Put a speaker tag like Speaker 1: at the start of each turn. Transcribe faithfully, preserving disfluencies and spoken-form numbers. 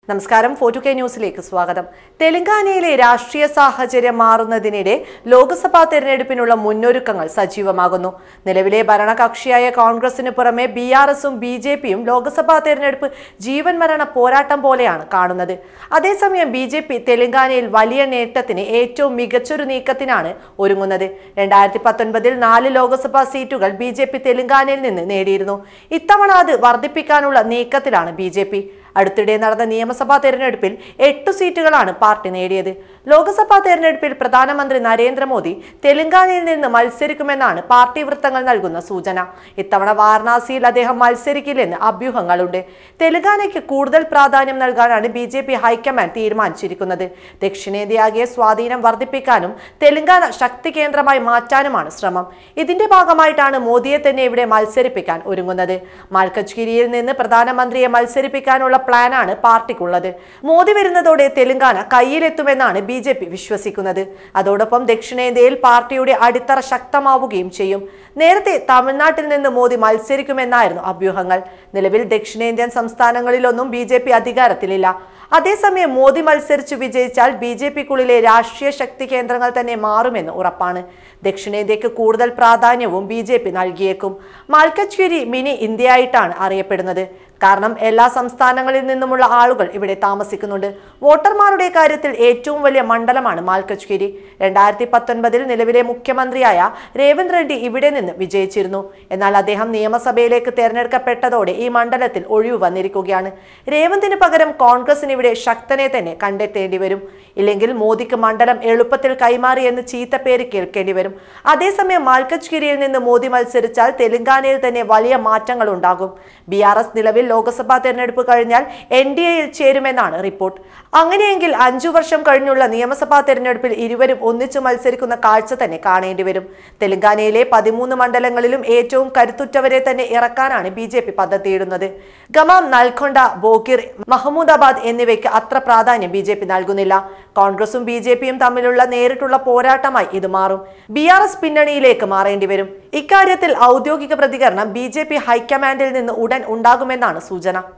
Speaker 1: നമസ്കാരം ഫോർട്ടു കെ ന്യൂസിലേക്ക് സ്വാഗതം. തെലങ്കാനയിലെ രാഷ്ട്രീയ സാഹചര്യം മാറുന്നതിനിടെ ലോക്സഭാ തെരഞ്ഞെടുപ്പിനുള്ള മുന്നൊരുക്കങ്ങൾ സജീവമാകുന്നു. നിലവിലെ ഭരണകക്ഷിയായ കോൺഗ്രസിന് പുറമെ ബി ആർ എസും ബി ജെ പിയും ലോക്സഭാ തെരഞ്ഞെടുപ്പ് ജീവൻ മരണ പോരാട്ടം പോലെയാണ് കാണുന്നത്. അതേസമയം ബി ജെ പി തെലങ്കാനയിൽ വലിയ നേട്ടത്തിന് ഏറ്റവും മികച്ചൊരു നീക്കത്തിനാണ് ഒരുങ്ങുന്നത്. രണ്ടായിരത്തി പത്തൊൻപതിൽ നാല് ലോക്സഭാ സീറ്റുകൾ ബി ജെ പി തെലങ്കാനയിൽ നിന്ന് നേടിയിരുന്നു. ഇത്തവണ അത് വർദ്ധിപ്പിക്കാനുള്ള നീക്കത്തിലാണ് ബി ജെ പി. അടുത്തിടെ നടന്ന നിയമസഭാ തെരഞ്ഞെടുപ്പിൽ എട്ടു സീറ്റുകളാണ് പാർട്ടി നേടിയത്. ലോക്സഭാ തെരഞ്ഞെടുപ്പിൽ പ്രധാനമന്ത്രി നരേന്ദ്രമോദി തെലങ്കാനയിൽ നിന്ന് മത്സരിക്കുമെന്നാണ് പാർട്ടി വൃത്തങ്ങൾ നൽകുന്ന സൂചന. ഇത്തവണ വാരണാസിയിൽ അദ്ദേഹം മത്സരിക്കില്ലെന്ന് അഭ്യൂഹങ്ങളുണ്ട്. തെലങ്കാനയ്ക്ക് കൂടുതൽ പ്രാധാന്യം നൽകാനാണ് ബി ജെ പി ഹൈക്കമാൻഡ് തീരുമാനിച്ചിരിക്കുന്നത്. ദക്ഷിണേന്ത്യയാകെ സ്വാധീനം വർദ്ധിപ്പിക്കാനും തെലങ്കാന ശക്തി കേന്ദ്രമായി മാറ്റാനുമാണ് ശ്രമം. ഇതിന്റെ ഭാഗമായിട്ടാണ് മോദിയെ തന്നെ ഇവിടെ മത്സരിപ്പിക്കാൻ ഒരുങ്ങുന്നത്. മാൽക്കജ്ഗിരിയിൽ നിന്ന് പ്രധാനമന്ത്രിയെ മത്സരിപ്പിക്കാനുള്ള പ്ലാനാണ് പാർട്ടിക്കുള്ളത്. മോദി വരുന്നതോടെ തെലങ്കാന കയ്യിലെത്തുമെന്നാണ് ബി ജെ പി വിശ്വസിക്കുന്നത്. അതോടൊപ്പം ദക്ഷിണേന്ത്യയിൽ പാർട്ടിയുടെ അടിത്തറ ശക്തമാവുകയും ചെയ്യും. നേരത്തെ തമിഴ്നാട്ടിൽ നിന്ന് മോദി മത്സരിക്കുമെന്നായിരുന്നു അഭ്യൂഹങ്ങൾ. നിലവിൽ ദക്ഷിണേന്ത്യൻ സംസ്ഥാനങ്ങളിലൊന്നും ബി ജെ പി അധികാരത്തിലില്ല. അതേസമയം മോദി മത്സരിച്ചു വിജയിച്ചാൽ ബി ജെ പിക്കുള്ളിലെ രാഷ്ട്രീയ ശക്തി കേന്ദ്രങ്ങൾ തന്നെ മാറുമെന്ന് ഉറപ്പാണ്. ദക്ഷിണേന്ത്യക്ക് കൂടുതൽ പ്രാധാന്യവും ബി ജെ പി നൽകിയേക്കും. മാൽക്കജ്ഗിരി മിനി ഇന്ത്യയായിട്ടാണ് അറിയപ്പെടുന്നത്. കാരണം എല്ലാ സംസ്ഥാനങ്ങളിൽ നിന്നുമുള്ള ആളുകൾ ഇവിടെ താമസിക്കുന്നുണ്ട്. വോട്ടർമാരുടെ കാര്യത്തിൽ ഏറ്റവും വലിയ മണ്ഡലമാണ് മാൽക്കജ്ഗിരി. രണ്ടായിരത്തി പത്തൊൻപതിൽ നിലവിലെ മുഖ്യമന്ത്രിയായ രേവന്ത് റെഡ്ഡി ഇവിടെ നിന്ന് വിജയിച്ചിരുന്നു. എന്നാൽ അദ്ദേഹം നിയമസഭയിലേക്ക് തെരഞ്ഞെടുക്കപ്പെട്ടതോടെ ഈ മണ്ഡലത്തിൽ ഒഴിവ് വന്നിരിക്കുകയാണ്. രേവന്തിന് പകരം കോൺഗ്രസിന് ഇവിടെ ശക്തനെ തന്നെ കണ്ടെത്തേണ്ടി വരും. ഇല്ലെങ്കിൽ മോദിക്ക് മണ്ഡലം എളുപ്പത്തിൽ കൈമാറി എന്ന് ചീത്തപ്പേര് കേൾക്കേണ്ടി വരും. അതേസമയം മാൽക്കജ്ഗിരിയിൽ നിന്ന് മോദി മത്സരിച്ചാൽ തെലങ്കാനയിൽ തന്നെ വലിയ മാറ്റങ്ങൾ ഉണ്ടാകും. ബി ആർ എസ് നിലവിൽ ലോക്സഭാ തെരഞ്ഞെടുപ്പ് കഴിഞ്ഞാൽ എൻ ഡി എയിൽ ചേരുമെന്നാണ് റിപ്പോർട്ട്. അങ്ങനെയെങ്കിൽ അഞ്ചു വർഷം കഴിഞ്ഞുള്ള നിയമസഭാ തെരഞ്ഞെടുപ്പിൽ ഇരുവരും ഒന്നിച്ചു മത്സരിക്കുന്ന കാഴ്ച തന്നെ കാണേണ്ടി വരും. തെലങ്കാനയിലെ പതിമൂന്ന് മണ്ഡലങ്ങളിലും ഏറ്റവും കരുത്തുറ്റവരെ തന്നെ ഇറക്കാനാണ് ബി ജെ പി പദ്ധതിയിടുന്നത്. ഗമാം, നൽഖൊണ്ട, ബോഗിർ, മഹമ്മൂദാബാദ് എന്നിവയ്ക്ക് അത്ര പ്രാധാന്യം ബി ജെ പി നൽകുന്നില്ല. കോൺഗ്രസും ബി ജെ പിയും തമ്മിലുള്ള നേരിട്ടുള്ള പോരാട്ടമായി ഇത് മാറും. ബി ആർ എസ് പിന്നണിയിലേക്ക് മാറേണ്ടി വരും. ഇക്കാര്യത്തിൽ ഔദ്യോഗിക പ്രതികരണം ബി ജെ പി ഹൈക്കമാൻഡിൽ നിന്ന് ഉടൻ ഉണ്ടാകുമെന്നാണ് സൂചന.